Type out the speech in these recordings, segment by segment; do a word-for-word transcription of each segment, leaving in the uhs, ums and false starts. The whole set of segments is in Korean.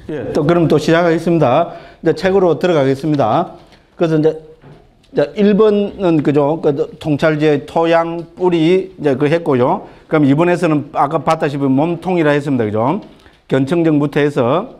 예, 또 그럼 또 시작하겠습니다. 이제 책으로 들어가겠습니다. 그래서 이제 일 번은 그죠, 그 통찰제 토양 뿌리 이제 그 했고요. 그럼 이번에서는 아까 봤다시피 몸통이라 했습니다, 그죠? 견청정부터 해서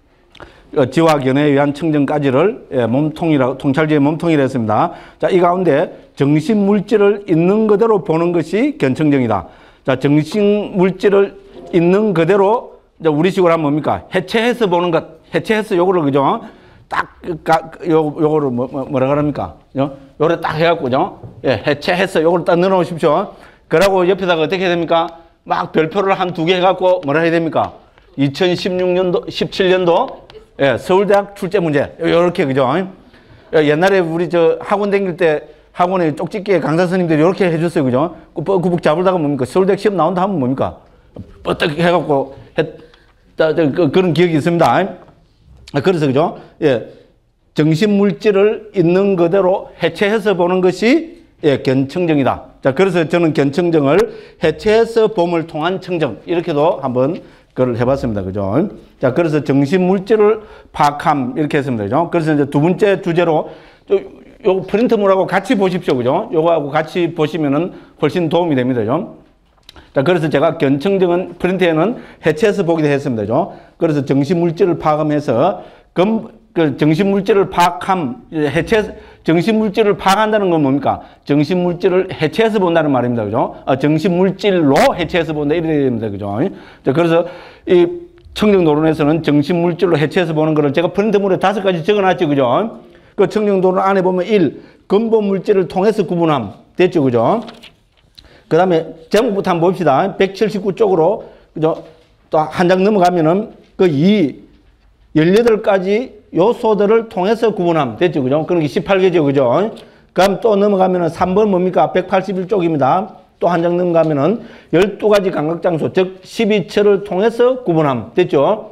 지화견에 의한 청정까지를 예, 몸통이라 통찰제의 몸통이라 했습니다. 자, 이 가운데 정신 물질을 있는 그대로 보는 것이 견청정이다. 자, 정신 물질을 있는 그대로 이제 우리식으로 하면 뭡니까? 해체해서 보는 것, 해체해서 요거를 그죠? 딱, 요, 요거를 뭐, 뭐, 뭐라 그럽니까? 요, 요래 딱 해갖고, 죠 예, 해체해서 요거를 딱 넣어놓으십시오. 그러고 옆에다가 어떻게 됩니까? 막 별표를 한 두 개 해갖고 뭐라 해야 됩니까? 이천십육 년도, 십칠 년도, 예, 서울대학 출제 문제. 요렇게, 그죠? 옛날에 우리 저 학원 다닐 때 학원에 쪽집게 강사 선생님들이 요렇게 해줬어요. 그죠? 구북 잡으다가 뭡니까? 서울대학 시험 나온다 하면 뭡니까? 뻗떡 해갖고 했, 그, 그런 기억이 있습니다. 그래서 그죠? 예, 정신 물질을 있는 그대로 해체해서 보는 것이 예, 견청정이다. 자, 그래서 저는 견청정을 해체해서 봄을 통한 청정 이렇게도 한번 그걸 해봤습니다. 그죠? 자, 그래서 정신 물질을 파악함 이렇게 했습니다. 그죠? 그래서 이제 두 번째 주제로 요 프린트물하고 같이 보십시오. 그죠? 요거하고 같이 보시면은 훨씬 도움이 됩니다. 그죠? 자, 그래서 제가 견청정은 프린트에는 해체해서 보기도 했습니다. 그죠? 그래서 정신물질을 파악하면서 금, 그 정신물질을 파악함, 해체, 정신물질을 파악한다는 건 뭡니까? 정신물질을 해체해서 본다는 말입니다. 그죠? 아, 정신물질로 해체해서 본다. 이래야 됩니다. 그죠? 자, 그래서 이 청정도론에서는 정신물질로 해체해서 보는 거를 제가 프린트물에 다섯 가지 적어 놨죠. 그죠? 그 청정도론 안에 보면 일, 근본물질을 통해서 구분함. 됐죠. 그죠? 그 다음에 제목부터 한번 봅시다. 백칠십구 쪽으로, 그죠? 또 한 장 넘어가면은 그 이, 열여덟 가지 요소들을 통해서 구분함. 됐죠? 그죠? 그런 게 십팔 개죠. 그죠? 그럼 또 넘어가면은 삼 번 뭡니까? 백팔십일 쪽입니다. 또 한 장 넘어가면은 열두 가지 감각장소, 즉 십이처를 통해서 구분함. 됐죠?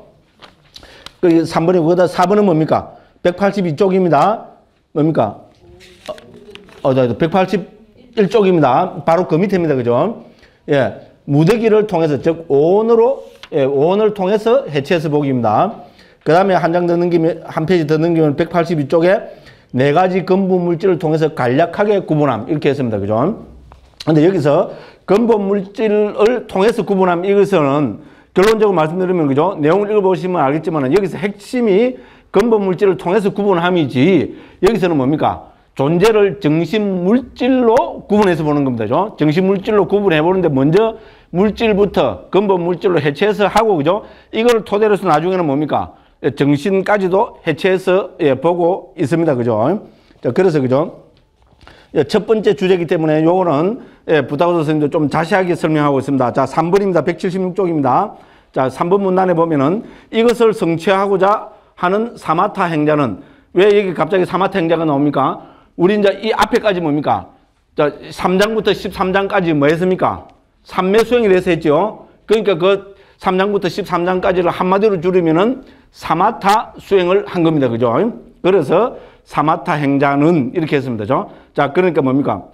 그 삼 번이고, 그다음 사 번은 뭡니까? 백팔십이 쪽입니다. 뭡니까? 어, 어, 백팔십일 쪽입니다. 바로 그 밑에입니다. 그죠? 예. 무더기를 통해서, 즉, 오온으로, 예, 오온을 통해서 해체해서 보기입니다. 그 다음에 한 장 더 넘기면, 한 페이지 더 넘기면 백팔십이 쪽에 네 가지 근본 물질을 통해서 간략하게 구분함. 이렇게 했습니다. 그죠? 근데 여기서 근본 물질을 통해서 구분함. 이것은 결론적으로 말씀드리면, 그죠? 내용을 읽어보시면 알겠지만 여기서 핵심이 근본 물질을 통해서 구분함이지, 여기서는 뭡니까? 존재를 정신물질로 구분해서 보는 겁니다. 그죠? 정신물질로 구분해 보는데 먼저 물질부터 근본 물질로 해체해서 하고, 그죠? 이걸 토대로 해서 나중에는 뭡니까? 정신까지도 해체해서 예, 보고 있습니다. 그죠? 자, 그래서, 그죠? 예, 첫 번째 주제이기 때문에 요거는 예, 부탁도 선생님도 좀 자세하게 설명하고 있습니다. 자, 삼 번입니다. 백칠십육 쪽입니다. 자, 삼 번 문단에 보면은 이것을 성취하고자 하는 사마타 행자는, 왜 여기 갑자기 사마타 행자가 나옵니까? 우리 이제 이 앞에까지 뭡니까? 자, 삼 장부터 십삼 장까지 뭐 했습니까? 삼매 수행을 해서 했죠. 그러니까 그 삼 장부터 십삼 장까지를 한마디로 줄이면은 사마타 수행을 한 겁니다. 그죠? 그래서 사마타 행자는 이렇게 했습니다. 그죠? 자, 그러니까 뭡니까?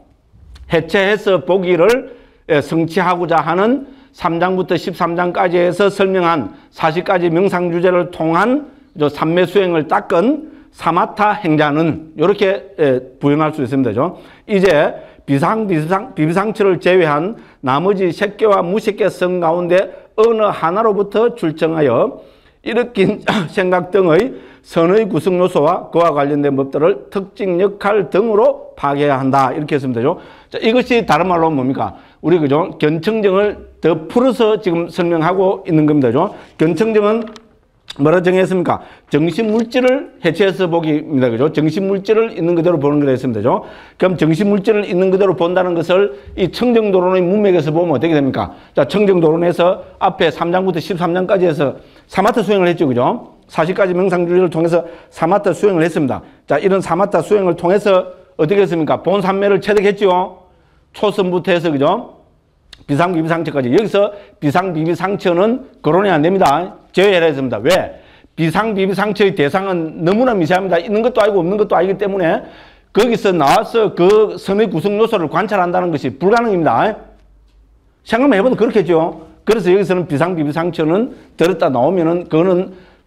해체해서 보기를 성취하고자 하는 삼 장부터 십삼 장까지 해서 설명한 사십 가지 명상 주제를 통한 삼매 수행을 닦은 사마타 행자는 이렇게 부연할 수 있습니다. 그죠? 이제 비상, 비상, 비상처를 제외한 나머지 색계와 무색계성 가운데 어느 하나로부터 출정하여 일으킨 생각 등의 선의 구성 요소와 그와 관련된 법들을 특징 역할 등으로 파괴해야 한다. 이렇게 했습니다. 그죠? 자, 이것이 다른 말로 뭡니까? 우리 그죠? 견청정을 더 풀어서 지금 설명하고 있는 겁니다. 그죠? 견청정은 뭐라 정했습니까? 정신물질을 해체해서 보기입니다. 그죠? 정신물질을 있는 그대로 보는 거라 했습니다. 그죠? 그럼 정신물질을 있는 그대로 본다는 것을 이 청정도론의 문맥에서 보면 어떻게 됩니까? 자, 청정도론에서 앞에 삼 장부터 십삼 장까지 해서 사마타 수행을 했죠. 그죠? 사십 가지 명상주의를 통해서 사마타 수행을 했습니다. 자, 이런 사마타 수행을 통해서 어떻게 했습니까? 본삼매를 체득했죠. 초선부터 해서, 그죠? 비상비비상처까지. 여기서 비상비비상처는 거론이 안 됩니다. 제외해야 했습니다. 왜? 비상비비상처의 대상은 너무나 미세합니다. 있는 것도 아니고 없는 것도 아니기 때문에 거기서 나와서 그 선의 구성 요소를 관찰한다는 것이 불가능입니다. 생각만 해봐도 그렇겠죠. 그래서 여기서는 비상비비상처는 들었다 나오면은 그거는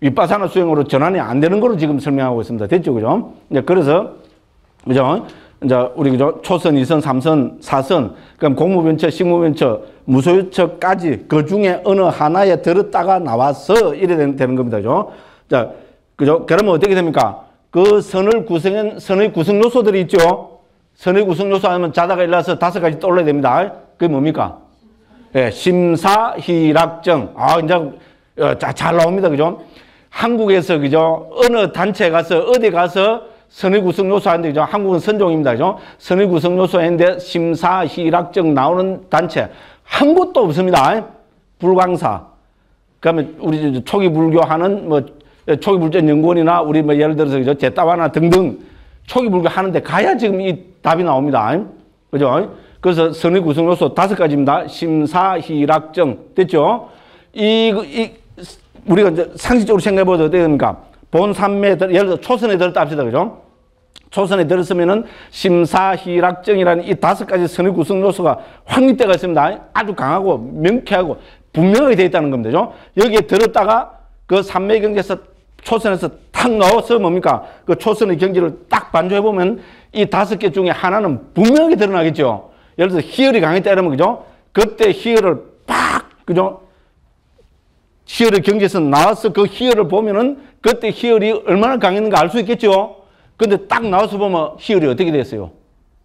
윗바사나 수행으로 전환이 안 되는 거로 지금 설명하고 있습니다. 됐죠? 그죠? 이제 그래서, 그죠? 이제 우리 그죠? 초선, 이선, 삼선, 사선, 그럼 공무변처, 식무변처, 무소유처까지 그 중에 어느 하나에 들었다가 나와서 이래 되는 겁니다. 그죠? 자, 그죠? 그러면 어떻게 됩니까? 그 선을 구성한, 선의 구성 요소들이 있죠? 선의 구성 요소 하면 자다가 일어나서 다섯 가지 떠올려야 됩니다. 그게 뭡니까? 예, 심사, 희락정. 아, 이제, 잘 나옵니다. 그죠? 한국에서, 그죠? 어느 단체에 가서, 어디 가서 선의 구성 요소 하는데, 그죠? 한국은 선종입니다. 그죠? 선의 구성 요소 했는데, 심사, 희락정 나오는 단체. 한 곳도 없습니다. 불광사. 그러면 우리 초기 불교하는 뭐, 초기 불교 연구원이나 우리 뭐 예를 들어서, 그죠? 제따와나 등등 초기 불교 하는데 가야 지금 이 답이 나옵니다. 그죠? 그래서 선의 구성 요소 다섯 가지입니다. 심사, 희락정. 됐죠? 이, 이, 우리가 이제 상식적으로 생각해 보면 어떻게 됩니까? 본 삼매, 예를 들어 초선에 들었다 합시다. 그죠? 초선에 들었으면은 심사, 희락정이라는 이 다섯 가지 선의 구성 요소가 확립되어 있습니다. 아주 강하고 명쾌하고 분명하게 되어 있다는 겁니다. 그죠? 여기에 들었다가 그 삼매 경지에서 초선에서 탁 넣어서 뭡니까? 그 초선의 경지를 딱 반조해 보면 이 다섯 개 중에 하나는 분명하게 드러나겠죠? 예를 들어서 희열이 강했다 이러면, 그죠? 그때 희열을 팍, 그죠? 희열의 경지에서 나와서 그 희열을 보면은 그때 희열이 얼마나 강했는가 알 수 있겠죠? 근데 딱 나와서 보면 희열이 어떻게 됐어요?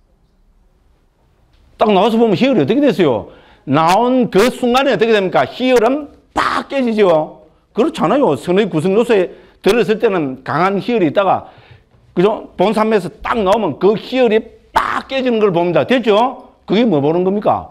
딱 나와서 보면 희열이 어떻게 됐어요? 나온 그 순간에 어떻게 됩니까? 희열은 팍 깨지죠? 그렇잖아요. 선의 구성 요소에 들었을 때는 강한 희열이 있다가, 그죠? 본삼매에서 딱 나오면 그 희열이 팍 깨지는 걸 봅니다. 됐죠? 그게 뭐 보는 겁니까?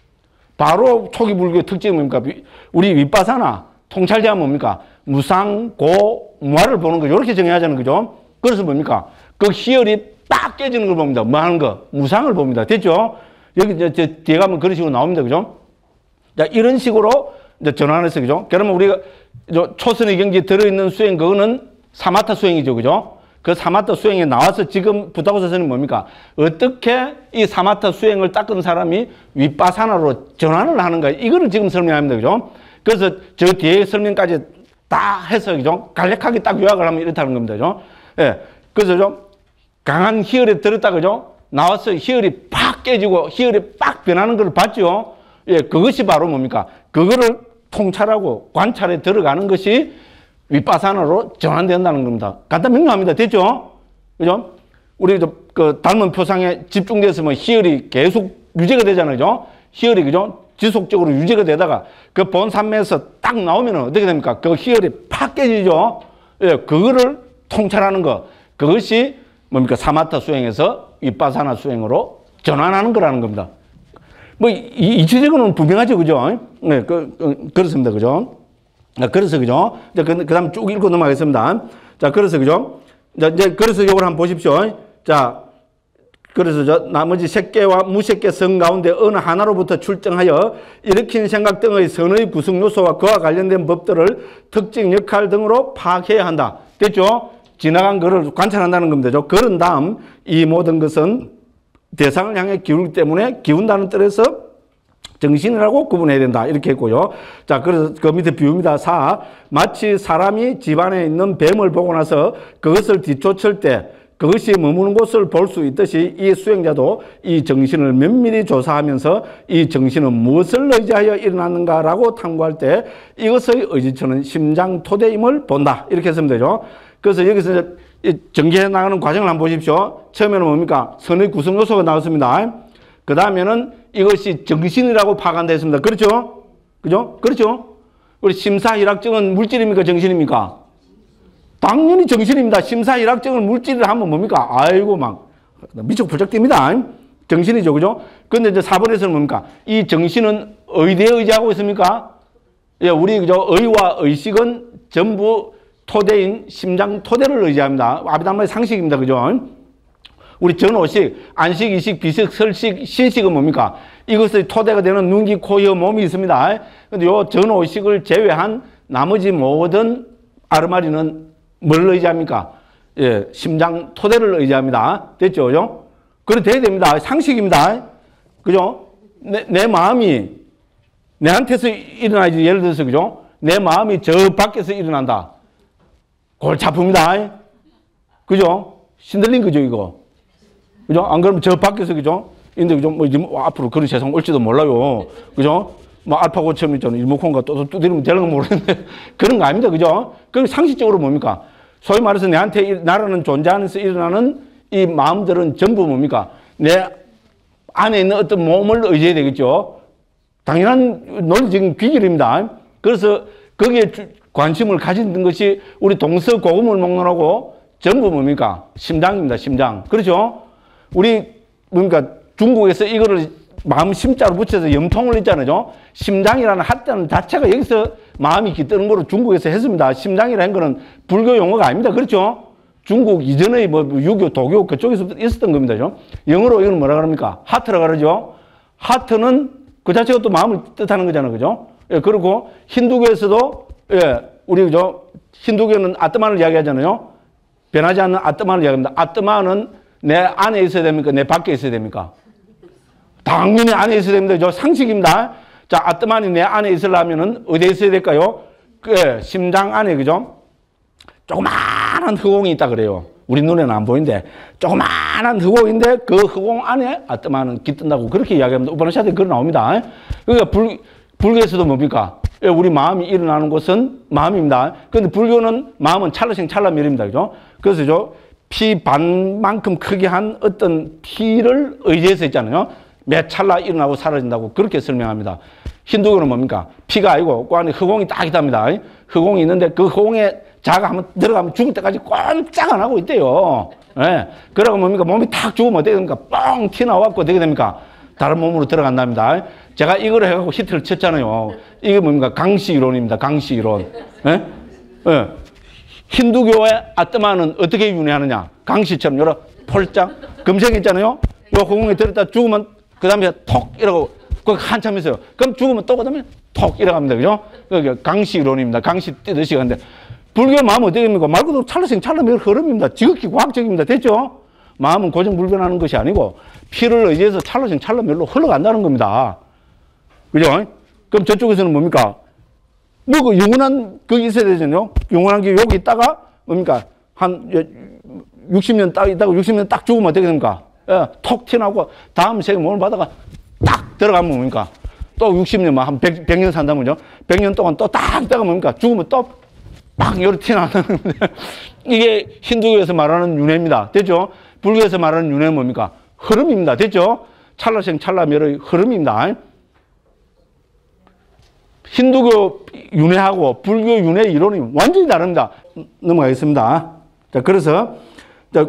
바로 초기 불교의 특징이 뭡니까? 우리 윗바사나 통찰제가 뭡니까? 무상, 고, 무아를 보는 거죠. 이렇게 정의하자는 거죠. 그래서 뭡니까? 그 희열이 딱 깨지는 걸 봅니다. 뭐 하는 거? 무상을 봅니다. 됐죠? 여기 저, 저 뒤에 가면 그런 식으로 나옵니다. 그죠? 자, 이런 식으로 이제 전환해서, 그죠? 그러면 우리가 초선의 경지에 들어있는 수행, 그거는 사마타 수행이죠. 그죠? 그 사마타 수행에 나와서 지금 부타고사선이 뭡니까? 어떻게 이 사마타 수행을 닦은 사람이 윗바사나로 전환을 하는가? 이거를 지금 설명합니다. 그죠? 그래서 저 뒤에 설명까지 다 해서, 그죠? 간략하게 딱 요약을 하면 이렇다는 겁니다. 그죠? 예. 그래서 좀 강한 희열에 들었다, 그죠? 나와서 희열이 팍 깨지고 희열이 팍 변하는 걸 봤죠? 예. 그것이 바로 뭡니까? 그거를 통찰하고 관찰에 들어가는 것이 윗바사나로 전환된다는 겁니다. 간단 명료합니다. 됐죠? 그죠? 우리 그 닮은 표상에 집중돼서 뭐 희열이 계속 유지가 되잖아요. 그죠? 희열이, 그죠? 지속적으로 유지가 되다가 그 본삼매에서 딱 나오면 어떻게 됩니까? 그 희열이 팍 깨지죠? 예, 그거를 통찰하는 것. 그것이 뭡니까? 사마타 수행에서 윗바사나 수행으로 전환하는 거라는 겁니다. 뭐, 이, 이치적으로는 분명하죠. 그죠? 네, 그, 그, 그렇습니다. 그죠? 그래서, 그죠? 그, 그 다음 쭉 읽고 넘어가겠습니다. 자, 그래서, 그죠? 자, 이제, 그래서 이걸 한번 보십시오. 자, 그래서 저 나머지 색계와 무색계 성 가운데 어느 하나로부터 출정하여 일으킨 생각 등의 선의 구성 요소와 그와 관련된 법들을 특징, 역할 등으로 파악해야 한다. 됐죠? 지나간 거를 관찰한다는 겁니다. 그런 다음 이 모든 것은 대상을 향해 기울기 때문에 기운다는 뜻에서 정신이라고 구분해야 된다. 이렇게 했고요. 자, 그래서 그 밑에 비유입니다. 사. 마치 사람이 집안에 있는 뱀을 보고 나서 그것을 뒤쫓을 때 그것이 머무는 곳을 볼 수 있듯이 이 수행자도 이 정신을 면밀히 조사하면서 이 정신은 무엇을 의지하여 일어났는가라고 탐구할 때 이것의 의지처는 심장 토대임을 본다. 이렇게 했으면 되죠. 그래서 여기서 전개해 나가는 과정을 한번 보십시오. 처음에는 뭡니까? 선의 구성 요소가 나왔습니다. 그 다음에는 이것이 정신이라고 파악한다 했습니다. 그렇죠? 그죠? 그렇죠? 우리 심사일학증은 물질입니까? 정신입니까? 당연히 정신입니다. 심사일학증을 물질을 하면 뭡니까? 아이고, 막, 미쳐 불쩍 뜁니다. 정신이죠. 그죠? 근데 이제 사 번에서는 뭡니까? 이 정신은 어디에 의지하고 있습니까? 예, 우리, 그죠? 의와 의식은 전부 토대인 심장 토대를 의지합니다. 아비담마의 상식입니다. 그죠? 우리 전오식, 안식, 이식, 비식, 설식, 신식은 뭡니까? 이것의 토대가 되는 눈, 귀, 코, 혀, 몸이 있습니다. 근데 요 전오식을 제외한 나머지 모든 아르마리는 뭘 의지합니까? 예, 심장 토대를 의지합니다. 됐죠? 그죠? 그래 돼야 됩니다. 상식입니다. 그죠? 내, 내 마음이 내한테서 일어나지. 예를 들어서, 그죠? 내 마음이 저 밖에서 일어난다. 골치 아픕니다. 그죠? 신들린 거죠, 이거. 그죠? 안 그러면 저 밖에서, 그죠? 근데, 그죠? 뭐, 앞으로 그런 세상 올지도 몰라요. 그죠? 뭐, 알파고 처음 있잖아요. 일목콘가 또 두드리면 되는 건 모르는데. 그런 거 아닙니다. 그죠? 그 상식적으로 뭡니까? 소위 말해서 내한테 나라는 존재 안에서 일어나는 이 마음들은 전부 뭡니까? 내 안에 있는 어떤 몸을 의지해야 되겠죠? 당연한 논리적인 귀결입니다. 그래서 거기에 관심을 가진 것이 우리 동서고금을 먹느라고 전부 뭡니까? 심장입니다. 심장. 그렇죠? 우리 뭡니까? 중국에서 이거를 마음 심자로 붙여서 염통을 했잖아요. 심장이라는 하자는 자체가 여기서 마음이 깃드는 거로 중국에서 했습니다. 심장이라는 거는 불교 용어가 아닙니다. 그렇죠? 중국 이전의 뭐 유교, 도교 그쪽에서 있었던 겁니다. 그죠? 영어로 이건 뭐라 그럽니까? 하트라 그러죠? 하트는 그 자체가 또 마음을 뜻하는 거잖아요. 그죠? 예, 그리고 힌두교에서도, 예, 우리, 그죠? 힌두교는 아트만을 이야기하잖아요. 변하지 않는 아트만을 이야기합니다. 아트만은 내 안에 있어야 됩니까? 내 밖에 있어야 됩니까? 당연히 안에 있어야 됩니다. 저 상식입니다. 자, 아트만이 내 안에 있으려면은 어디에 있어야 될까요? 그, 심장 안에, 그죠? 조그마한 흑공이 있다 그래요. 우리 눈에는 안 보이는데, 조그마한 흑공인데, 그 흑공 안에 아트만은 깃든다고 그렇게 이야기합니다. 우파니샤드에 그런 나옵니다. 그러니까 불, 불교에서도 뭡니까? 우리 마음이 일어나는 곳은 마음입니다. 그런데 불교는 마음은 찰나생 찰나멸입니다. 그죠? 그래서 저 피 반만큼 크게 한 어떤 피를 의지해서 있잖아요. 매 찰나 일어나고 사라진다고 그렇게 설명합니다. 힌두교는 뭡니까? 피가 아니고 그 안에 흑공이 딱 있답니다. 흑공이 있는데 그 흑공에 자가 한번 들어가면 죽을 때까지 꼼짝 안 하고 있대요. 예. 그러고 뭡니까? 몸이 탁 죽으면 어떻게 됩니까? 뻥 튀어나와갖고 어떻게 됩니까? 다른 몸으로 들어간답니다. 제가 이걸 해갖고 히트를 쳤잖아요. 이게 뭡니까? 강시 이론입니다. 강시 이론. 예? 예. 힌두교의 아트마는 어떻게 윤회하느냐? 강시처럼 여러 폴짝 검색했잖아요. 요 흑공에 들었다 죽으면 그 다음에 톡 이러고 그 한참 있어요. 그럼 죽으면 또 그 다음에 톡 이러갑니다. 그죠? 그게 강시 이론입니다. 강시 뛰듯이 가는데 불교 마음은 어떻게 됩니까? 말 그대로 찰나생 찰나멸 흐름입니다. 지극히 과학적입니다. 됐죠? 마음은 고정불변하는 것이 아니고 피를 의지해서 찰나생 찰나멸로 흘러간다는 겁니다. 그죠? 그럼 저쪽에서는 뭡니까? 뭐, 그 영원한 그게 있어야 되잖아요. 영원한 게 여기 있다가 뭡니까? 한 육십 년 딱 있다가 육십 년 딱 죽으면 어떻게 됩니까? 예, 톡 튀어나오고 다음 세계 몸을 받아가 딱 들어가면 뭡니까? 또 육십 년, 한 백, 백 년 산다면요. 백 년 동안 또 딱 있다가 뭡니까? 죽으면 또 막 요리 튀어나오는 이게 힌두교에서 말하는 윤회입니다. 됐죠? 불교에서 말하는 윤회는 뭡니까? 흐름입니다. 됐죠? 찰나생 찰나멸의 흐름입니다. 힌두교 윤회하고 불교 윤회 이론이 완전히 다릅니다. 넘어가겠습니다. 자, 그래서, 자,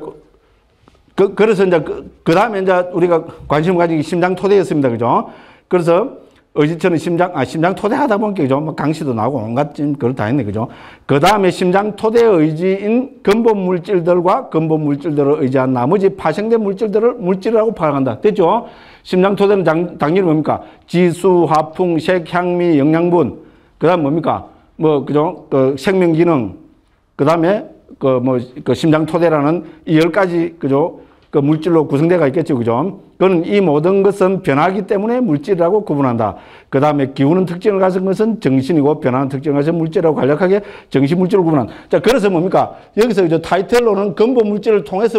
그, 그래서 이제 그, 그 다음에 이제 우리가 관심을 가진 게 심장 토대였습니다. 그죠? 그래서 의지처는 심장, 아, 심장 토대 하다 보니까, 그죠? 뭐 강시도 나오고 온갖 그걸 다 했네. 그죠? 그 다음에 심장 토대 의지인 근본 물질들과 근본 물질들을 의지한 나머지 파생된 물질들을 물질이라고 파악한다. 됐죠? 심장 토대는 당, 당연히 뭡니까? 지수, 화풍, 색, 향미, 영양분. 그 다음 뭡니까? 뭐, 그죠? 그 생명 기능. 그 다음에 그 뭐, 그 심장 토대라는 이 열 가지, 그죠? 그 물질로 구성되어 있겠죠. 그죠? 그는 이 모든 것은 변하기 때문에 물질이라고 구분한다. 그 다음에 기우는 특징을 가진 것은 정신이고 변하는 특징을 가진 물질이라고 간략하게 정신 물질을 구분한다. 자, 그래서 뭡니까? 여기서 이제 타이틀로는 근본 물질을 통해서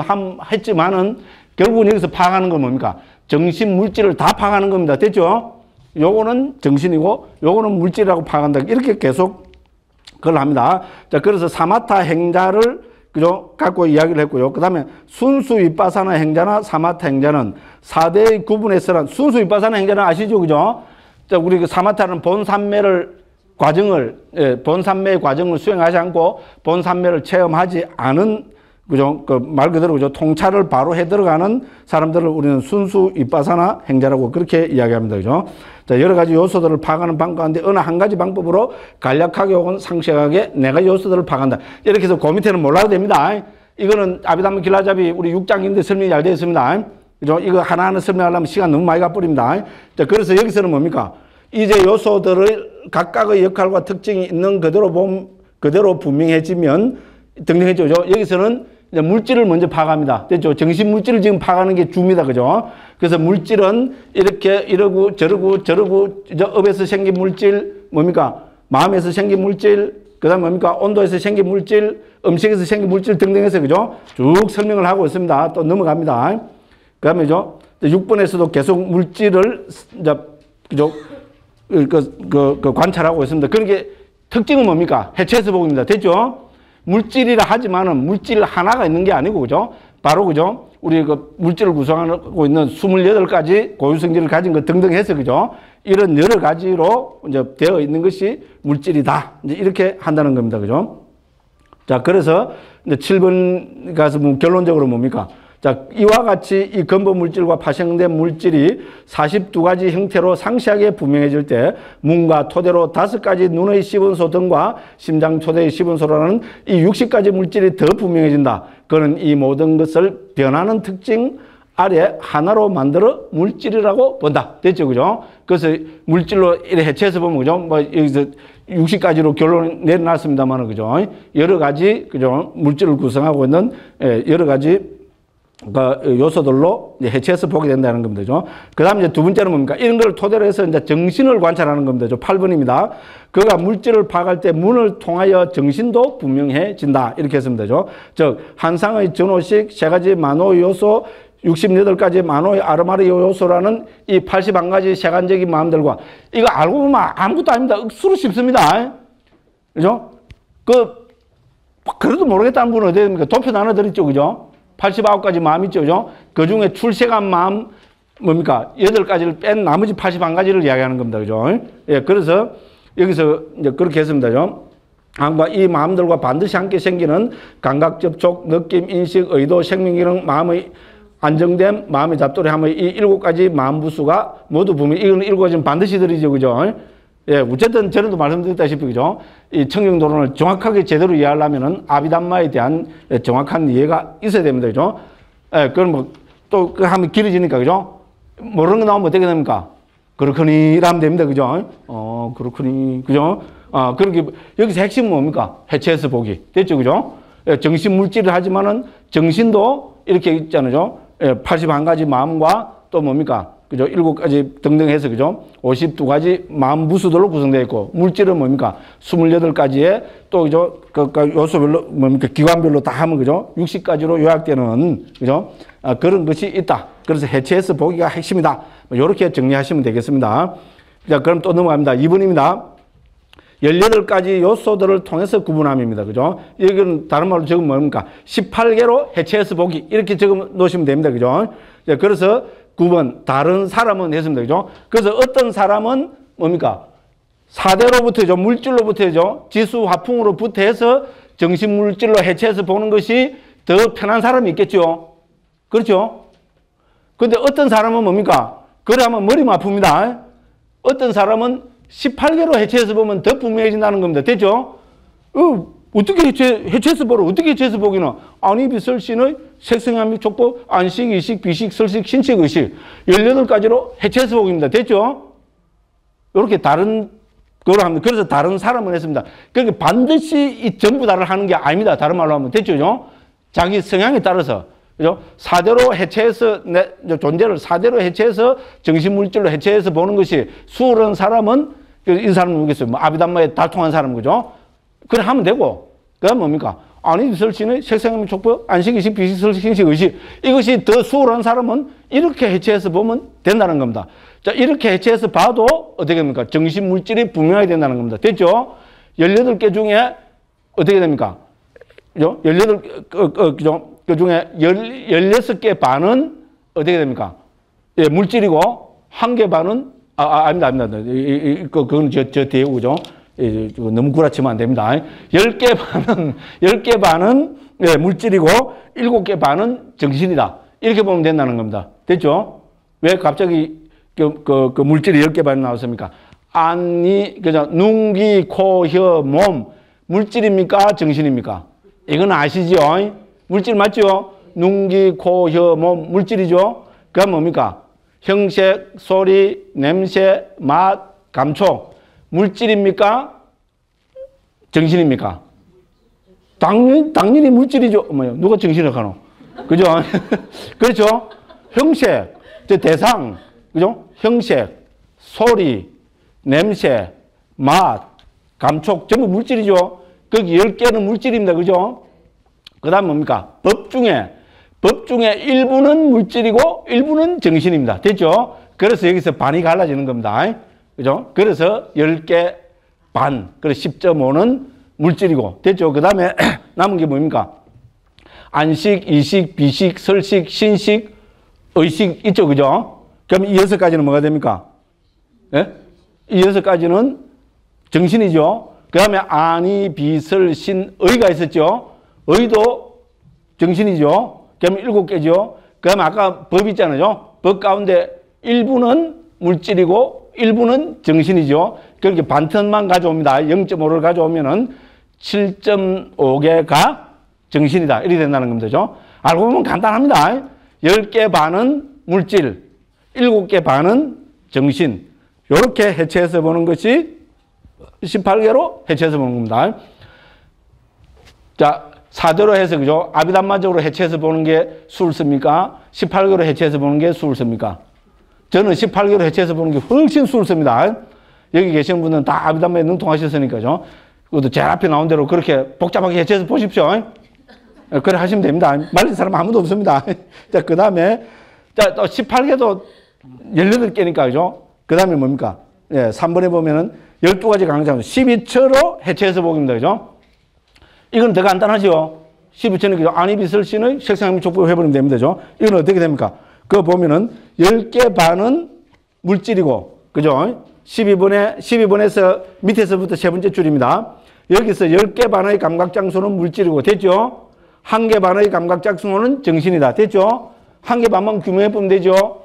구분했지만은 결국은 여기서 파악하는 건 뭡니까? 정신 물질을 다 파악하는 겁니다. 됐죠? 요거는 정신이고 요거는 물질이라고 파악한다. 이렇게 계속 그걸 합니다. 자, 그래서 사마타 행자를 그죠? 갖고 이야기를 했고요. 그 다음에 순수 윗바사나 행자나 사마타 행자는 사 대의 구분에서는 순수 윗바사나 행자는 아시죠? 그죠? 자, 우리 그 사마타는 본산매를 과정을, 예, 본산매의 과정을 수행하지 않고 본산매를 체험하지 않은 그죠? 그 말 그대로 그죠? 통찰을 바로 해 들어가는 사람들을 우리는 순수 윗바사나 행자라고 그렇게 이야기합니다. 그죠? 자, 여러 가지 요소들을 파악하는 방법 가운데 어느 한 가지 방법으로 간략하게 혹은 상세하게 내가 요소들을 파악한다. 이렇게 해서 그 밑에는 몰라도 됩니다. 이거는 아비담마 길라잡이 우리 육 장인데 설명이 잘 되어 있습니다. 그죠? 이거 하나하나 설명하려면 시간 너무 많이 가버립니다. 자, 그래서 여기서는 뭡니까? 이제 요소들을 각각의 역할과 특징이 있는 그대로 봄, 그대로 분명해지면 등등해지죠. 여기서는 이제 물질을 먼저 파악합니다. 됐죠? 정신 물질을 지금 파악하는 게 주입니다. 그죠? 그래서 물질은 이렇게 이러고 저러고 저러고 저 업에서 생긴 물질 뭡니까? 마음에서 생긴 물질, 그 다음 뭡니까? 온도에서 생긴 물질, 음식에서 생긴 물질 등등 해서, 그죠? 쭉 설명을 하고 있습니다. 또 넘어갑니다. 그 다음에죠. 육 번에서도 계속 물질을, 이제, 그죠? 그, 그, 그 관찰하고 있습니다. 그러니까 특징은 뭡니까? 해체해서 보입니다. 됐죠? 물질이라 하지만은 물질 하나가 있는 게 아니고, 그죠? 바로, 그죠? 우리 그 물질을 구성하고 있는 이십팔 가지 고유성질을 가진 것 등등 해서, 그죠? 이런 여러 가지로 이제 되어 있는 것이 물질이다. 이제 이렇게 한다는 겁니다. 그죠? 자, 그래서 이제 칠 번 가서 결론적으로 뭡니까? 자, 이와 같이 이 근본 물질과 파생된 물질이 사십이 가지 형태로 상시하게 분명해질 때 문과 토대로 다섯 가지 눈의 시분소 등과 심장 초대의 시분소라는 이 육십 가지 물질이 더 분명해진다. 그는 이 모든 것을 변하는 특징 아래 하나로 만들어 물질이라고 본다. 됐죠? 그죠? 그래서 물질로 이렇게 해체해서 보면, 그죠? 뭐, 여기서 육십 가지로 결론을 내려놨습니다만, 그죠? 여러 가지, 그죠? 물질을 구성하고 있는 여러 가지 그 요소들로 해체해서 보게 된다는 겁니다. 그 다음 이제 두 번째는 뭡니까? 이런 걸 토대로 해서 이제 정신을 관찰하는 겁니다. 팔 번입니다. 그가 물질을 파악할 때 문을 통하여 정신도 분명해진다. 이렇게 했습니다. 즉, 한상의 전호식 세 가지 만호 요소, 육십팔 가지 만호의 아르마리 요소라는 이 팔십일 가지 세간적인 마음들과 이거 알고 보면 아무것도 아닙니다. 억수로 쉽습니다. 그죠? 그, 그래도 모르겠다는 분은 어디 됩니까? 도표 나눠드렸죠. 그죠? 팔십구 가지 마음 있죠. 그죠? 그 중에 출세간 마음, 뭡니까? 여덟 가지를 뺀 나머지 팔십일 가지를 이야기하는 겁니다. 그죠? 예, 그래서 여기서 이제 그렇게 했습니다. 그죠? 안과 이 마음들과 반드시 함께 생기는 감각, 접촉, 느낌, 인식, 의도, 생명기능, 마음의 안정됨, 마음의 잡돌이 하면 이 일곱 가지 마음 부수가 모두 보면 이거는 일곱 가지는 반드시 들이죠. 그죠? 예, 어쨌든 전에도 말씀드렸다시피, 그죠? 이 청정도론을 정확하게 제대로 이해하려면은 아비담마에 대한 정확한 이해가 있어야 됩니다. 그죠? 예, 그럼 뭐, 또, 그 하면 길어지니까, 그죠? 모르는 거 나오면 어떻게 됩니까? 그렇거니, 라면 됩니다. 그죠? 어, 그렇거니, 그죠? 어, 그렇게, 여기서 핵심은 뭡니까? 해체해서 보기. 됐죠? 그죠? 예, 정신 물질을 하지만은 정신도 이렇게 있잖아요. 예, 팔십일 가지 마음과 또 뭡니까? 그죠? 일곱 가지 등등 해서, 그죠? 오십이 가지 마음 부수들로 구성되어 있고, 물질은 뭡니까? 이십팔 가지의 또, 그죠? 그, 그 요소별로, 뭡니까? 기관별로 다 하면, 그죠? 육십 가지로 요약되는, 그죠? 아, 그런 것이 있다. 그래서 해체해서 보기가 핵심이다. 이렇게 정리하시면 되겠습니다. 자, 그럼 또 넘어갑니다. 이 번입니다. 열여덟 가지 요소들을 통해서 구분함입니다. 그죠? 이건 다른 말로 적으면 뭡니까? 십팔 개로 해체해서 보기. 이렇게 적어 놓으시면 됩니다. 그죠? 자, 그래서 구 번, 다른 사람은 했습니다. 그죠? 그래서 어떤 사람은 뭡니까? 사대로부터죠. 물질로부터죠. 지수 화풍으로부터 해서 정신물질로 해체해서 보는 것이 더 편한 사람이 있겠죠. 그렇죠? 근데 어떤 사람은 뭡니까? 그래 하면 머리만 아픕니다. 어떤 사람은 십팔 개로 해체해서 보면 더 분명해진다는 겁니다. 됐죠? 어, 어떻게 해체, 해체해서 보러, 어떻게 해체해서 보기는? 안입이 설신의 색성함이 촉보, 안식, 이식, 비식, 설식, 신식, 의식. 열여덟 가지로 해체해서 보기입니다. 됐죠? 이렇게 다른 그걸 합니다. 그래서 다른 사람은 했습니다. 그러니까 반드시 이 전부 다를 하는 게 아닙니다. 다른 말로 하면. 됐죠? 그죠? 자기 성향에 따라서. 그죠? 사대로 해체해서, 내 존재를 사대로 해체해서 정신물질로 해체해서 보는 것이 수월한 사람은, 이 사람은 뭐겠어요? 뭐 아비담마에 달통한 사람, 그죠? 그래 하면 되고, 그 다음 뭡니까? 아니, 설신의 색상의 촉보, 안식, 이식, 비식, 설식, 신식, 의식. 이것이 더 수월한 사람은 이렇게 해체해서 보면 된다는 겁니다. 자, 이렇게 해체해서 봐도 어떻게 됩니까? 정신물질이 분명하게 된다는 겁니다. 됐죠? 열여덟 개 중에 어떻게 됩니까? 그죠? 열여덟, 그, 그, 그죠? 그 중에 열여섯 개 반은 어떻게 됩니까? 예, 물질이고, 한 개 반은, 아, 아 아닙니다, 아닙니다. 이, 이, 그, 그건 저, 저 뒤에 오죠. 예, 너무 구라치면 안 됩니다. 열 개 반은, 열 개 반은, 예, 물질이고, 일곱 개 반은 정신이다. 이렇게 보면 된다는 겁니다. 됐죠? 왜 갑자기 그, 그, 그 물질이 열 개 반이 나왔습니까? 안이, 그죠? 눈, 귀, 코, 혀, 몸. 물질입니까? 정신입니까? 이건 아시죠? 물질 맞죠? 눈, 귀, 코, 혀, 몸, 물질이죠? 그건 뭡니까? 형색, 소리, 냄새, 맛, 감촉. 물질입니까? 정신입니까? 당연히, 당연히 물질이죠. 뭐요? 누가 정신을 가노? 그죠? 그렇죠? 형색, 저 대상, 그죠? 형색, 소리, 냄새, 맛, 감촉, 전부 물질이죠? 거기 열 개는 물질입니다. 그죠? 그 다음 뭡니까? 법 중에, 법 중에 일부는 물질이고 일부는 정신입니다. 됐죠? 그래서 여기서 반이 갈라지는 겁니다. 그죠? 그래서 열 개 반, 그래서 십 점 오는 물질이고. 됐죠? 그 다음에 남은 게 뭡니까? 안식, 이식, 비식, 설식, 신식, 의식 있죠? 그죠? 그럼 이 여섯 가지는 뭐가 됩니까? 예? 이 여섯 가지는 정신이죠. 그 다음에 안이, 비, 설, 신, 의가 있었죠. 의도 정신이죠. 그러면 일곱 개죠. 그 다음에 아까 법 있잖아요. 법 가운데 일부는 물질이고 일부는 정신이죠. 그렇게 반턴만 가져옵니다. 영 점 오를 가져오면은 칠 점 오 개가 정신이다. 이렇게 된다는 겁니다. 그죠? 알고 보면 간단합니다. 열 개 반은 물질, 일곱 개 반은 정신. 이렇게 해체해서 보는 것이 십팔 개로 해체해서 보는 겁니다. 자, 사대로 해서, 그죠? 아비담마적으로 해체해서 보는 게 수를 씁니까? 십팔 개로 해체해서 보는 게 수를 씁니까? 저는 십팔 개로 해체해서 보는 게 훨씬 수를 씁니다. 여기 계시는 분은 다 아비담마에 능통하셨으니까요. 그것도 제일 앞에 나온 대로 그렇게 복잡하게 해체해서 보십시오. 그래 하시면 됩니다. 말린 사람 아무도 없습니다. 자, 그 다음에, 자, 또 십팔 개도 열여덟 개니까, 그죠? 그 다음에 뭡니까? 예, 삼 번에 보면은 열두 가지 강좌, 십이 처로 해체해서 보기입니다. 그죠? 이건 더 간단하죠? 십이 처는 그죠? 안이비설신의 색상의 족보를 해버리면 됩니다. 그죠? 이건 어떻게 됩니까? 그거 보면은 열 개 반은 물질이고, 그죠? 십이 번에, 십이 번에서 밑에서부터 세 번째 줄입니다. 여기서 열 개 반의 감각장소는 물질이고, 됐죠? 한 개 반의 감각장소는 정신이다. 됐죠? 한 개 반만 규모해보면 되죠?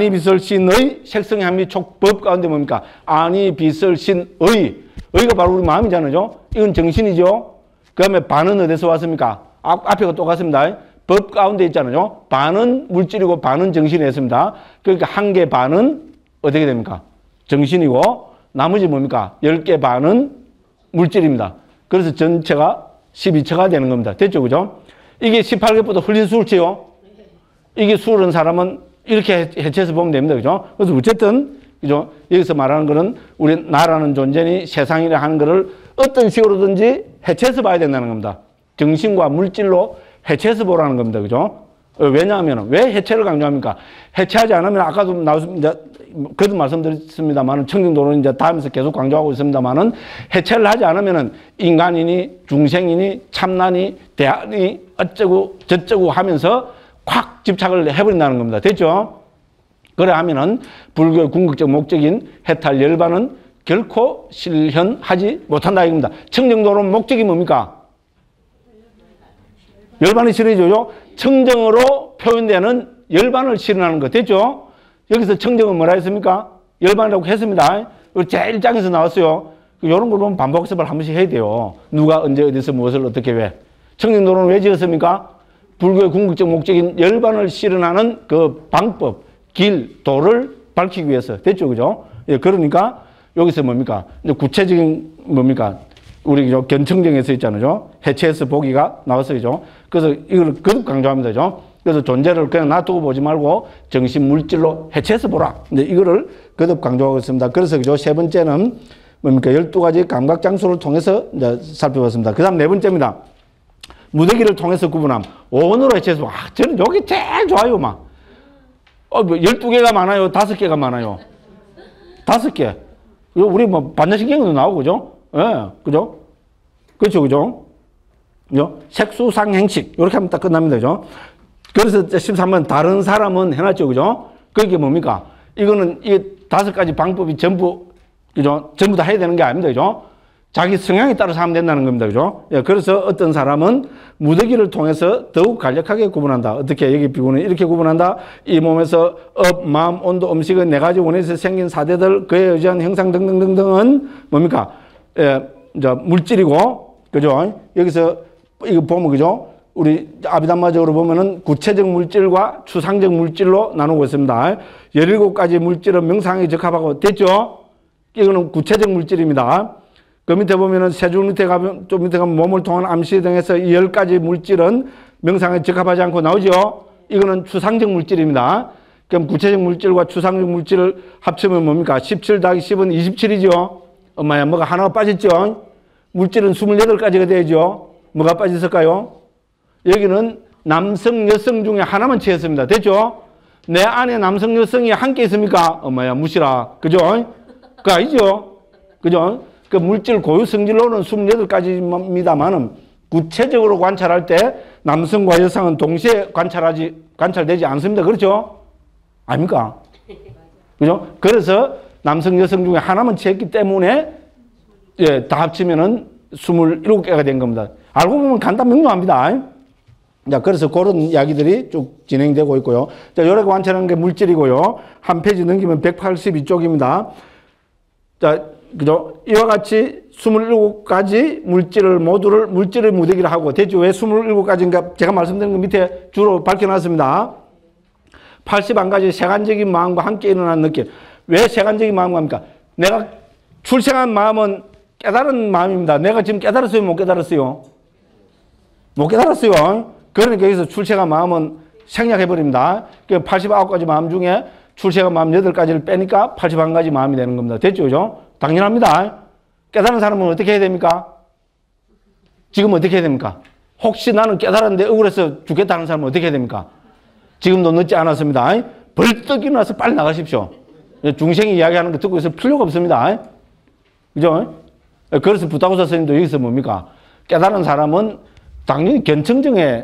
안이비설신의 색성의 한미 촉법 가운데 뭡니까? 안이비설신의. 의가 바로 우리 마음이잖아요. 이건 정신이죠. 그 다음에 반은 어디서 왔습니까? 앞, 앞에가 똑같습니다. 법 가운데 있잖아요. 반은 물질이고 반은 정신이었습니다. 그러니까 한 개 반은 어떻게 됩니까? 정신이고 나머지 뭡니까? 열 개 반은 물질입니다. 그래서 전체가 십이 처가 되는 겁니다. 됐죠? 그죠? 이게 십팔 개보다 흘린 수치요. 이게 수른 사람은 이렇게 해체해서 보면 됩니다. 그죠? 그래서 어쨌든, 그죠? 여기서 말하는 거는 우리 나라는 존재니 세상이라 하는 거를 어떤 식으로든지 해체해서 봐야 된다는 겁니다. 정신과 물질로 해체해서 보라는 겁니다. 그죠? 왜냐하면, 왜 해체를 강조합니까? 해체하지 않으면, 아까도 나왔습니다. 그래도 말씀드렸습니다만은, 청정도로는 이제 다음에서 계속 강조하고 있습니다만은, 해체를 하지 않으면은, 인간이니, 중생이니, 참나니, 대안이, 어쩌고, 저쩌고 하면서, 콱 집착을 해버린다는 겁니다. 됐죠? 그래 하면은 불교의 궁극적 목적인 해탈 열반은 결코 실현하지 못한다 이겁니다. 청정도로는 목적이 뭡니까? 열반이 실현이죠. 청정으로 표현되는 열반을 실현하는 것. 됐죠? 여기서 청정은 뭐라 했습니까? 열반이라고 했습니다. 제일 장에서 나왔어요. 이런 걸 보면 반복습을 한 번씩 해야 돼요. 누가 언제 어디서 무엇을 어떻게 왜. 청정도로는 왜 지었습니까? 불교의 궁극적 목적인 열반을 실현하는 그 방법, 길, 도를 밝히기 위해서. 됐죠? 그죠? 예, 그러니까 여기서 뭡니까? 이제 구체적인 뭡니까? 우리 견청정에서 있잖아요. 해체해서 보기가 나왔어요. 그래서 이걸 거듭 강조합니다. 그죠? 그래서 존재를 그냥 놔두고 보지 말고 정신 물질로 해체해서 보라. 이제 이거를 거듭 강조하고 있습니다. 그래서 그죠? 세 번째는 뭡니까? 열두 가지 감각 장소를 통해서 이제 살펴봤습니다. 그 다음 네 번째입니다. 무더기를 통해서 구분함. 오원으로 해체해서, 와, 저는 여기 제일 좋아요, 막. 어, 뭐, 열두 개가 많아요? 다섯 개가 많아요? 다섯 개. 우리 뭐, 반야신경도 나오고, 그죠? 예, 네, 그죠? 그렇죠, 그죠? 그죠? 색수상행식. 이렇게 하면 딱 끝납니다, 그죠? 그래서 십삼 번, 다른 사람은 해놨죠, 그죠? 그게 뭡니까? 이거는 이 다섯 가지 방법이 전부, 그죠? 전부 다 해야 되는 게 아닙니다, 그죠? 자기 성향에 따라서 하면 된다는 겁니다. 그죠? 예, 그래서 어떤 사람은 무더기를 통해서 더욱 간략하게 구분한다. 어떻게? 여기 비구는 이렇게 구분한다. 이 몸에서 업, 마음, 온도, 음식의 네 가지 원에서 생긴 사대들, 그에 의지한 형상 등등등등은 뭡니까? 예, 이제 물질이고, 그죠? 여기서 이거 보면, 그죠? 우리 아비담마적으로 보면은 구체적 물질과 추상적 물질로 나누고 있습니다. 열일곱 가지 물질은 명상에 적합하고, 됐죠? 이거는 구체적 물질입니다. 그 밑에 보면은 세 줄 밑에 가면, 좀 밑에 가면 몸을 통한 암시 등에서 이 열 가지 물질은 명상에 적합하지 않고 나오죠? 이거는 추상적 물질입니다. 그럼 구체적 물질과 추상적 물질을 합치면 뭡니까? 십칠 더하기 십은 이십칠이죠? 엄마야, 뭐가 하나가 빠졌죠? 물질은 이십팔 가지가 되죠. 뭐가 빠졌을까요? 여기는 남성, 여성 중에 하나만 채웠습니다. 됐죠? 내 안에 남성, 여성이 함께 있습니까? 엄마야, 무시라. 그죠? 그거 아니죠? 그죠? 그 물질 고유 성질로는 이십팔 가지입니다만은 구체적으로 관찰할 때 남성과 여성은 동시에 관찰하지, 관찰되지 않습니다. 그렇죠? 아닙니까? 그죠? 그래서 남성, 여성 중에 하나만 채웠기 때문에 예, 다 합치면은 이십칠 개가 된 겁니다. 알고 보면 간단 명료합니다. 자, 그래서 그런 이야기들이 쭉 진행되고 있고요. 자, 요렇게 관찰하는 게 물질이고요. 한 페이지 넘기면 백팔십이 쪽입니다. 자, 그죠? 이와 같이 이십칠 가지 물질을 모두를 물질의 무대기를 하고, 대체 왜 이십칠 가지인가? 제가 말씀드린 거 밑에 주로 밝혀놨습니다. 팔십일 가지 세간적인 마음과 함께 일어나는 느낌. 왜 세간적인 마음과 합니까? 내가 출생한 마음은 깨달은 마음입니다. 내가 지금 깨달았어요? 못 깨달았어요? 못 깨달았어요. 그러니까 여기서 출생한 마음은 생략해버립니다. 그 팔십구 가지 마음 중에 출생한 마음 여덟 가지를 빼니까 팔십일 가지 마음이 되는 겁니다. 됐죠? 그죠? 당연합니다. 깨달은 사람은 어떻게 해야 됩니까? 지금 어떻게 해야 됩니까? 혹시 나는 깨달았는데 억울해서 죽겠다는 사람은 어떻게 해야 됩니까? 지금도 늦지 않았습니다. 벌떡 일어나서 빨리 나가십시오. 중생이 이야기하는 거 듣고 있을 필요가 없습니다. 그죠? 그래서 부타고사 스님도 여기서 뭡니까? 깨달은 사람은 당연히 견청정에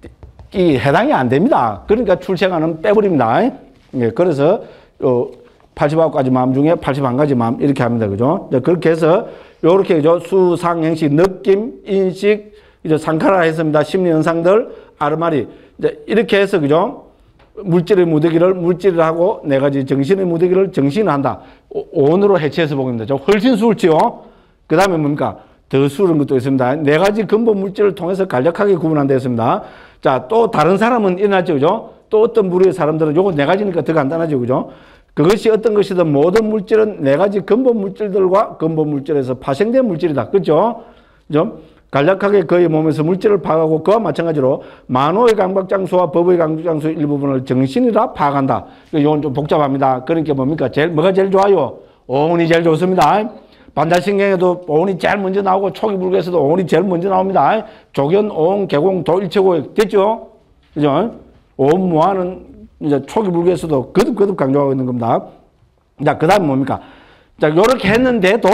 해당이 안 됩니다. 그러니까 출생하는 빼버립니다. 예, 그래서 어, 팔십구 가지 마음 중에 팔십일 가지 마음 이렇게 합니다. 그죠? 그렇게 해서 요렇게 그죠? 수상행식, 느낌, 인식, 이제 상카라 했습니다. 심리 현상들, 아르마리. 이제 이렇게 해서 그죠? 물질의 무더기를 물질을 하고 네 가지 정신의 무더기를 정신을 한다. 오온으로 해체해서 보입니다. 훨씬 수월지요. 그 다음에 뭡니까? 더 수월한 것도 있습니다. 네 가지 근본 물질을 통해서 간략하게 구분한다 했습니다. 자, 또 다른 사람은 일어났죠. 그죠? 또 어떤 부류의 사람들은 요거 네 가지니까 더 간단하죠. 그죠? 그것이 어떤 것이든 모든 물질은 네 가지 근본 물질들과 근본 물질에서 파생된 물질이다. 그죠? 그죠? 간략하게 그의 몸에서 물질을 파악하고 그와 마찬가지로 만호의 강박장소와 법의 강박장소 일부분을 정신이라 파악한다. 이건 좀 복잡합니다. 그러니까 뭡니까? 제일, 뭐가 제일 좋아요? 오온이 제일 좋습니다. 반자신경에도 오온이 제일 먼저 나오고 초기불교에서도 오온이 제일 먼저 나옵니다. 조견, 오온, 개공, 도, 일체고 됐죠? 그죠? 오온 무한은 이제 초기불교에서도 거듭거듭 강조하고 있는 겁니다. 자, 그 다음에 뭡니까? 자, 요렇게 했는데도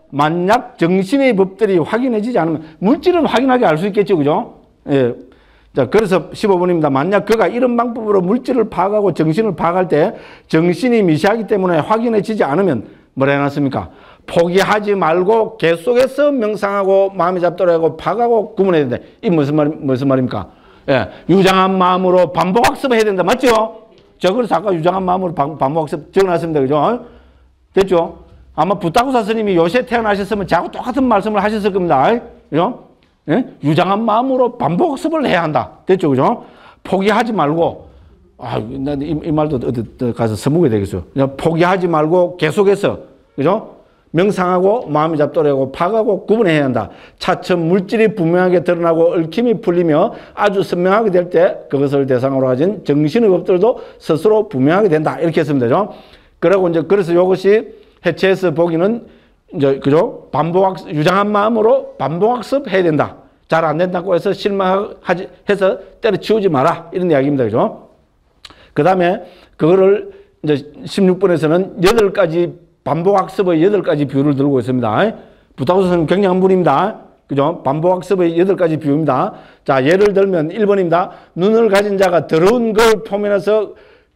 만약 정신의 법들이 확인해지지 않으면 물질은 확인하게 알 수 있겠죠. 그죠? 예. 자, 그래서 십오 번입니다. 만약 그가 이런 방법으로 물질을 파악하고 정신을 파악할 때 정신이 미시하기 때문에 확인해지지 않으면 뭐라 해놨습니까? 포기하지 말고 계속해서 명상하고 마음이 잡도록 하고 파악하고 구분해야 된다. 이 무슨 말, 무슨 말입니까? 예. 유장한 마음으로 반복학습을 해야 된다. 맞죠? 저 그래서 아까 유장한 마음으로 반복학습 적어놨습니다. 그죠? 됐죠? 아마 부타고사 스님이 요새 태어나셨으면 저하고 똑같은 말씀을 하셨을 겁니다. 그죠? 예? 유장한 마음으로 반복학습을 해야 한다. 됐죠? 그죠? 포기하지 말고, 아, 난 이, 이 말도 어디 가서 써먹어야 되겠어요. 그냥 포기하지 말고 계속해서, 그죠? 명상하고 마음이 잡도록 하고 파악하고 구분해야 한다. 차츰 물질이 분명하게 드러나고 얽힘이 풀리며 아주 선명하게 될 때 그것을 대상으로 가진 정신의 법들도 스스로 분명하게 된다. 이렇게 했으면 되죠. 그리고 이제 그래서 이것이 해체해서 보기는 이제 그죠? 반복학습, 유장한 마음으로 반복학습 해야 된다. 잘 안 된다고 해서 실망하지 해서 때려치우지 마라. 이런 이야기입니다. 그죠? 그 다음에 그거를 이제 십육 번에서는 여덟 가지 반복학습의 여덟 가지 비율을 들고 있습니다. 부타고사 선생님 굉장한 분입니다. 그죠? 반복학습의 여덟 가지 비율입니다. 자, 예를 들면 일 번입니다. 눈을 가진 자가 더러운 걸 포면해서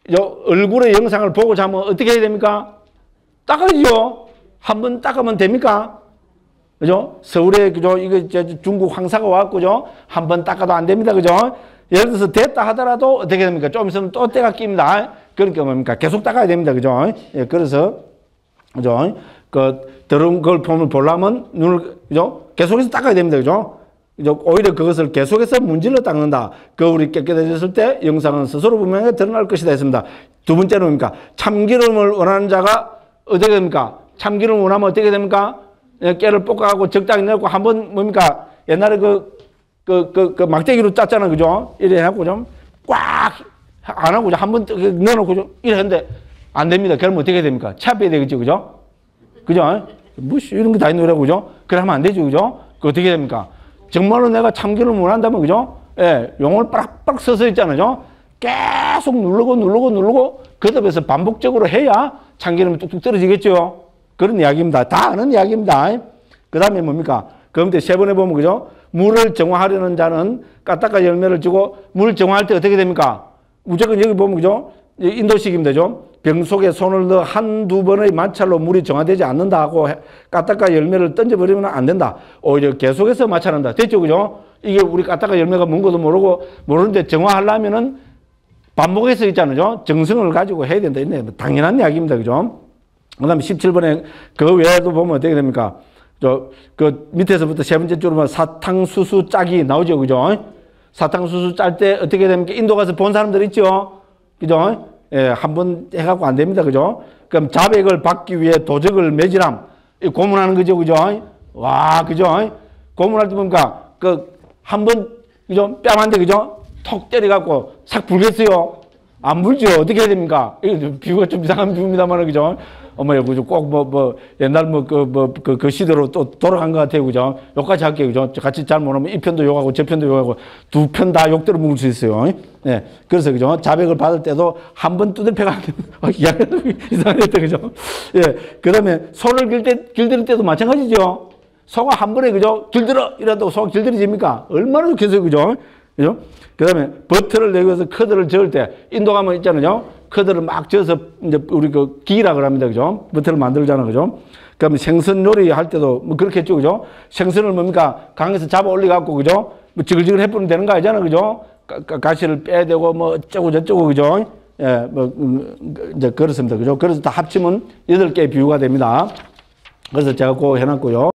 얼굴의 영상을 보고 자면 어떻게 해야 됩니까? 닦아야죠. 한번 닦으면 됩니까? 그죠? 서울에, 그죠? 이거 중국 황사가 왔고죠. 한번 닦아도 안 됩니다. 그죠? 예를 들어서 됐다 하더라도 어떻게 됩니까? 좀 있으면 또 때가 낍니다. 그러니까 뭡니까? 계속 닦아야 됩니다. 그죠? 예, 그래서, 그죠? 그, 더러운 걸 보면 보려면 눈을, 그죠? 계속해서 닦아야 됩니다. 그죠? 그죠? 오히려 그것을 계속해서 문질러 닦는다. 거울이 깨끗해졌을 때 영상은 스스로 분명하게 드러날 것이다 했습니다. 두 번째는 뭡니까? 참기름을 원하는 자가 어떻게 됩니까? 참기름을 원하면 어떻게 됩니까? 깨를 볶아가고 적당히 넣고 한번 뭡니까? 옛날에 그, 그, 그, 그 막대기로 짰잖아. 그죠? 이래 해갖고 좀 꽉 안 하고 한번 넣어놓고 좀 이래 했는데 안 됩니다. 그러면 어떻게 됩니까? 차빼야 되겠죠. 그죠? 그죠? 뭐, 이런 거 다 있는 거라고, 그죠? 그래 하면 안 되죠, 그죠? 그 어떻게 됩니까? 정말로 내가 참기를 못한다면, 그죠? 예, 용을 빡빡 써서 있잖아요. 계속 누르고 누르고 누르고 거듭해서 반복적으로 해야 참기름이 뚝뚝 떨어지겠죠. 그런 이야기입니다. 다 아는 이야기입니다. 그 다음에 뭡니까? 그런데 세 번에 보면, 그죠? 물을 정화하려는 자는 까딱까 열매를 주고, 물 정화할 때 어떻게 됩니까? 무조건 여기 보면, 그죠? 인도식입니다. 죠? 병 속에 손을 넣어 한두 번의 마찰로 물이 정화되지 않는다 하고 까딱까 열매를 던져버리면 안 된다. 오히려 계속해서 마찰한다. 됐죠? 그죠? 이게 우리 까딱까 열매가 뭔것도 모르고, 모르는데 정화하려면은 반복해서 있잖아요. 정성을 가지고 해야 된다. 있네. 당연한 이야기입니다. 그죠? 그 다음에 십칠 번에 그 외에도 보면 어떻게 됩니까? 저, 그 밑에서부터 세 번째 줄로 보면 사탕수수 짝이 나오죠. 그죠? 사탕수수 짤 때 어떻게 됩니까? 인도 가서 본 사람들 있죠? 그죠? 예, 한 번 해갖고 안 됩니다. 그죠? 그럼 자백을 받기 위해 도적을 매질함. 고문하는 거죠. 그죠? 와, 그죠? 고문할 때 뭡니까? 그, 한 번, 그죠? 뺨 한 대, 그죠? 톡 때려갖고 싹 불겠어요? 안 불죠? 어떻게 해야 됩니까? 이거 비유가 좀 이상한 비유입니다만, 그죠? 어머야, 그죠? 꼭 뭐, 뭐, 옛날 뭐, 그, 뭐, 그, 그 시대로 또 돌아간 것 같아요. 그죠? 욕까지 할게요. 그죠? 같이 잘 못하면 이 편도 욕하고 저 편도 욕하고 두 편 다 욕대로 묵을 수 있어요. 네. 그래서, 그죠? 자백을 받을 때도 한 번 두들펴가 안 됩니다. 이상했다. 그죠? 예. 그 다음에 손을 길 때, 길들일 때도 마찬가지죠. 소가 한 번에, 그죠? 길들어! 이래도 소가 길들여집니까? 얼마나 좋겠어요. 그죠? 그죠? 그 다음에 버터를 내기 위해서 커드를 저을 때, 인도 가면 있잖아요. 커드를 막 저어서, 이제 우리 그 기라 그럽니다. 그죠? 버터를 만들잖아. 그죠? 그 다음에 생선 요리 할 때도 뭐 그렇게 했죠. 그죠? 생선을 뭡니까? 강에서 잡아 올려갖고, 그죠? 뭐 지글지글 해보면 되는 거 아니잖아. 그죠? 가, 가시를 빼야 되고, 뭐 어쩌고 저쩌고, 그죠? 예, 뭐, 음, 이제 그렇습니다. 그죠? 그래서 다 합치면 여덟 개의 비유가 됩니다. 그래서 제가 그거 해놨고요.